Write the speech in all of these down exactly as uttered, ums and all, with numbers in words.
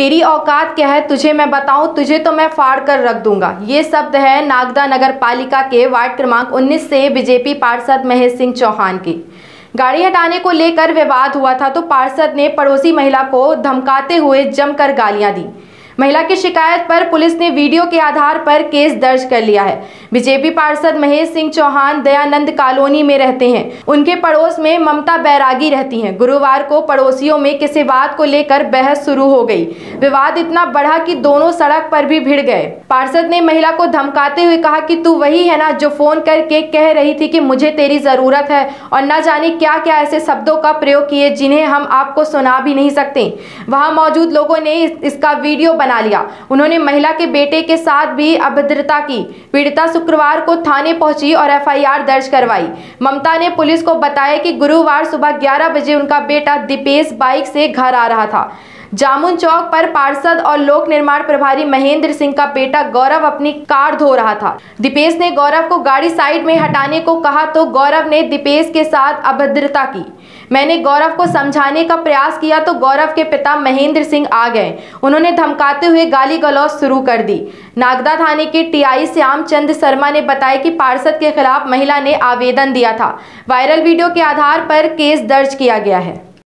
तेरी औकात क्या है तुझे मैं बताऊं, तुझे तो मैं फाड़ कर रख दूंगा। ये शब्द है नागदा नगर पालिका के वार्ड क्रमांक उन्नीस से बीजेपी पार्षद महेश सिंह चौहान की। गाड़ी हटाने को लेकर विवाद हुआ था तो पार्षद ने पड़ोसी महिला को धमकाते हुए जमकर गालियां दी। महिला की शिकायत पर पुलिस ने वीडियो के आधार पर केस दर्ज कर लिया है। बीजेपी पार्षद महेश सिंह चौहान दयानंद कॉलोनी में रहते हैं। उनके पड़ोस में ममता बैरागी रहती हैं। गुरुवार को पड़ोसियों में किसी बात को लेकर बहस शुरू हो गई। विवाद इतना बढ़ा कि दोनों सड़क पर भी भिड़ गए। पार्षद ने महिला को धमकाते हुए कहा कि तू वही है ना जो फोन करके कह रही थी कि मुझे तेरी जरूरत है, और न जाने क्या क्या ऐसे शब्दों का प्रयोग किए जिन्हें हम आपको सुना भी नहीं सकते। वहां मौजूद लोगों ने इसका वीडियो बना लिया। उन्होंने महिला के बेटे के साथ भी अभद्रता की। पीड़िता शुक्रवार को थाने पहुंची और एफ आई आर दर्ज करवाई। ममता ने पुलिस को बताया कि गुरुवार सुबह ग्यारह बजे उनका बेटा दीपेश बाइक से घर आ रहा था। जामुन चौक पर पार्षद और लोक निर्माण प्रभारी महेंद्र सिंह का बेटा गौरव अपनी कार धो रहा था। दीपेश ने गौरव को गाड़ी साइड में हटाने को कहा तो गौरव ने दीपेश के साथ अभद्रता की। मैंने गौरव को समझाने का प्रयास किया तो गौरव के पिता महेंद्र सिंह आ गए। उन्होंने धमकाते हुए गाली गलौज शुरू कर दी। नागदा थाने के टी आई श्यामचंद शर्मा ने बताया कि पार्षद के खिलाफ महिला ने आवेदन दिया था। वायरल वीडियो के आधार पर केस दर्ज किया गया है।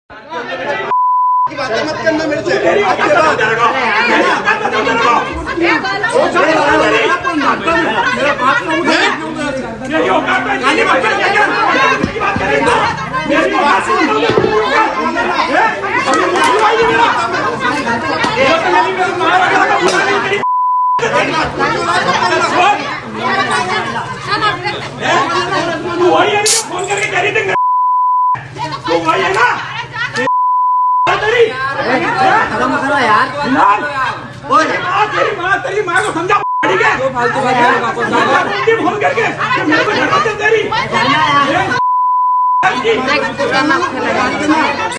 मत करना मेरे से। फोन करके कह रही थी तो वही है ना खत्म करो यार। तेरी माँ तेरी माँ को समझा ठीक है। फोन करके मेरे को तेरी